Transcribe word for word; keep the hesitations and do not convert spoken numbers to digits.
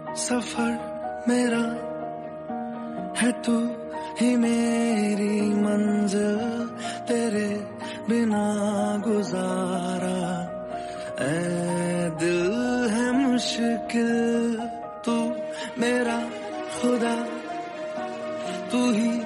सफर मेरा है तू ही मेरी मंजिल, तेरे बिना गुजारा ऐ दिल है मुश्किल। तू मेरा खुदा, तू ही